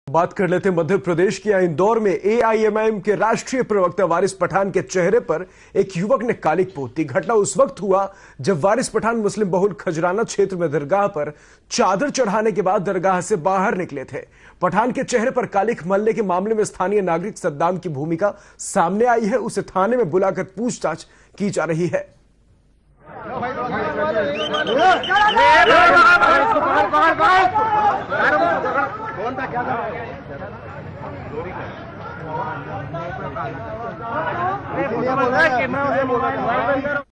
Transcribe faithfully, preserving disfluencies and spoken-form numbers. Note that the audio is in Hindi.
बात कर लेते हैं मध्य प्रदेश के इंदौर में एआईएमआईएम के राष्ट्रीय प्रवक्ता वारिस पठान के चेहरे पर एक युवक ने कालिख पोत दी। घटना उस वक्त हुआ जब वारिस पठान मुस्लिम बहुल खजराना क्षेत्र में दरगाह पर चादर चढ़ाने के बाद दरगाह से बाहर निकले थे। पठान के चेहरे पर कालिख मलने के मामले में स्थानीय नागरिक सद्दाम की भूमिका सामने आई है। उसे थाने में बुलाकर पूछताछ की जा रही है। क्या